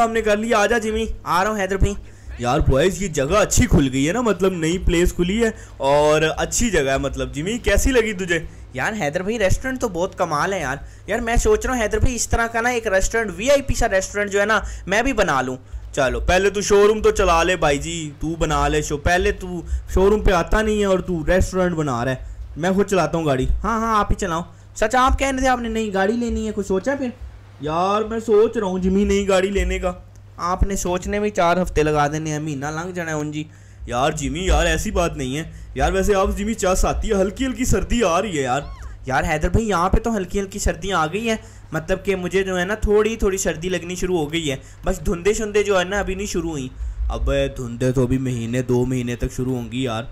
नाश्ता हमने कर लिया। आजा जिमी, आ रहा हूँ हैदर भाई। यार बॉयज ये जगह अच्छी खुल गई है ना, मतलब नई प्लेस खुली है और अच्छी जगह है। मतलब जिमी कैसी लगी तुझे? यार हैदर भाई रेस्टोरेंट तो बहुत कमाल है यार। यार मैं सोच रहा हूँ हैदर भाई इस तरह का ना एक रेस्टोरेंट वीआईपी सा रेस्टोरेंट जो है ना मैं भी बना लूँ। चलो पहले तू शोरूम तो चला ले भाई जी, तू बना ले पहले तू शोरूम पे आता नहीं है और तू रेस्टोरेंट बना रहा है। मैं खुद चलाता हूँ गाड़ी। हाँ हाँ आप ही चलाओ। सच आप कह रहे थे आपने नई गाड़ी लेनी है, कुछ सोचा फिर? यार मैं सोच रहा हूँ जिमी नई गाड़ी लेने का। आपने सोचने में 4 हफ्ते लगा देने हैं, महीना लंघ जाना है उन जी। यार जिमी यार ऐसी बात नहीं है यार। वैसे आप जिमी चस आती है, हल्की हल्की सर्दी आ रही है यार। यार हैदर भाई यहाँ पे तो हल्की हल्की सर्दियाँ आ गई हैं, मतलब कि मुझे जो है ना थोड़ी थोड़ी सर्दी लगनी शुरू हो गई है। बस धुंधे शुंधे जो है ना अभी नहीं शुरू हुई। अब धुंधे तो अभी महीने 2 महीने तक शुरू होंगी यार।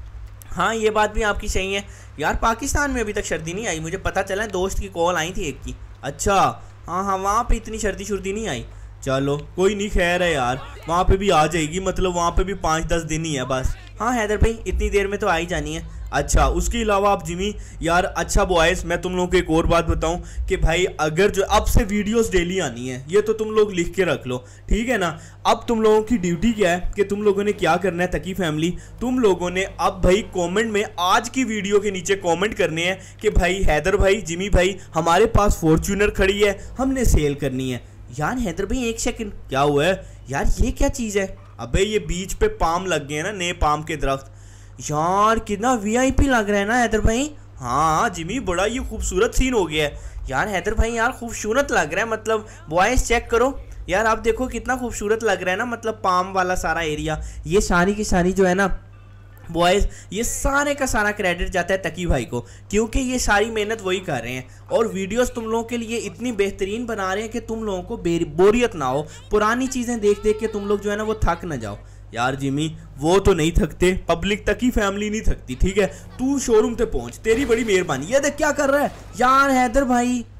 हाँ ये बात भी आपकी सही है यार। पाकिस्तान में अभी तक सर्दी नहीं आई, मुझे पता चला है, दोस्त की कॉल आई थी एक की। अच्छा हाँ हाँ वहाँ पे इतनी सर्दी शुर्दी नहीं आई। चलो कोई नहीं, खैर है यार, वहाँ पे भी आ जाएगी। मतलब वहाँ पे भी 5-10 दिन ही है बस। हाँ हैदर भाई इतनी देर में तो आ ही जानी है। अच्छा उसके अलावा आप जिमी यार, अच्छा बॉयज़ मैं तुम लोगों को एक और बात बताऊं कि भाई अगर जो अब से वीडियोस डेली आनी है, ये तो तुम लोग लिख के रख लो, ठीक है ना। अब तुम लोगों की ड्यूटी क्या है कि तुम लोगों ने क्या करना है तकी फैमिली, तुम लोगों ने अब भाई कमेंट में आज की वीडियो के नीचे कमेंट करने हैं कि भाई हैदर भाई, जिमी भाई, हमारे पास फॉर्च्यूनर खड़ी है, हमने सेल करनी है। यार हैदर भाई एक सेकंड, क्या हुआ है यार ये क्या चीज़ है? अबे ये बीच पे पाम लग गए हैं ना, नए पाम के दरख्त। यार कितना वीआईपी लग रहा है ना हैदर भाई। हाँ जिमी बड़ा ये खूबसूरत सीन हो गया है यार हैदर भाई। यार खूबसूरत लग रहा है, मतलब बॉयज चेक करो यार, आप देखो कितना खूबसूरत लग रहा है ना, मतलब पाम वाला सारा एरिया। ये सारी की सारी जो है ना बॉयज़, ये सारे का सारा क्रेडिट जाता है तकी भाई को, क्योंकि ये सारी मेहनत वही कर रहे हैं और वीडियोस तुम लोगों के लिए इतनी बेहतरीन बना रहे हैं कि तुम लोगों को बोरियत ना हो, पुरानी चीज़ें देख देख के तुम लोग जो है ना वो थक ना जाओ। यार जिमी वो तो नहीं थकते, पब्लिक तक ही फैमिली नहीं थकती, ठीक है। तू शोरूम पे पहुंच, तेरी बड़ी मेहरबानी। ये देख क्या कर रहा है यार हैदर भाई।